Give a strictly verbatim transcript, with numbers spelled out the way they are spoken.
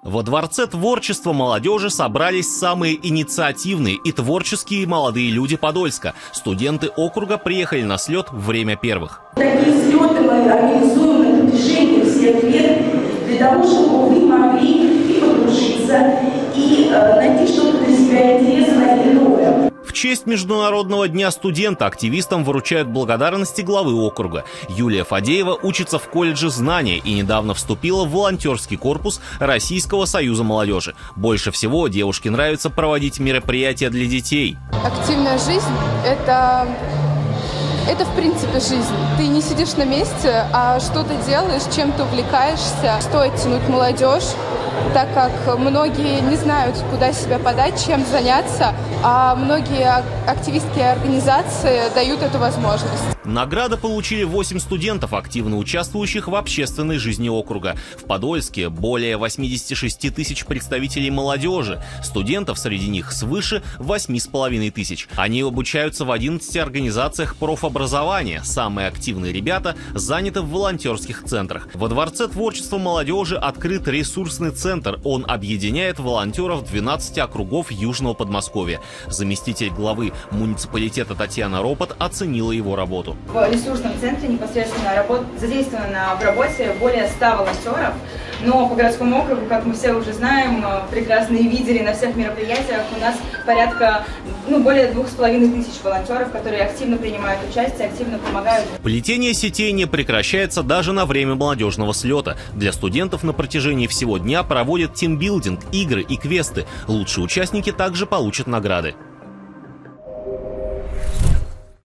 Во Дворце творчества молодежи собрались самые инициативные и творческие молодые люди Подольска. Студенты округа приехали на слет в время первых. Такие слеты мы организуем на протяжении всех лет для того, чтобы вы могли и подружиться, и э, найти что-то для себя интересное и новое. В честь Международного дня студента активистам вручают благодарности главы округа. Юлия Фадеева учится в колледже знания и недавно вступила в волонтерский корпус Российского союза молодежи. Больше всего девушке нравится проводить мероприятия для детей. Активная жизнь – это... Это, в принципе, жизнь. Ты не сидишь на месте, а что-то делаешь, чем-то увлекаешься. Стоит тянуть молодежь, так как многие не знают, куда себя подать, чем заняться, а многие активистские организации дают эту возможность. Награды получили восемь студентов, активно участвующих в общественной жизни округа. В Подольске более восьмидесяти шести тысяч представителей молодежи. Студентов среди них свыше восьми с половиной тысяч. Они обучаются в одиннадцати организациях профобразования. Самые активные ребята заняты в волонтерских центрах. Во Дворце творчества молодежи открыт ресурсный центр. Он объединяет волонтеров двенадцати округов Южного Подмосковья. Заместитель главы муниципалитета Татьяна Ропот оценила его работу. В ресурсном центре непосредственно работ... задействовано в работе более ста волонтеров, но по городскому округу, как мы все уже знаем, прекрасно и видели на всех мероприятиях, у нас порядка, ну, более двух с половиной тысяч волонтеров, которые активно принимают участие, активно помогают. Плетение сетей не прекращается даже на время молодежного слета. Для студентов на протяжении всего дня проводят тимбилдинг, игры и квесты. Лучшие участники также получат награды.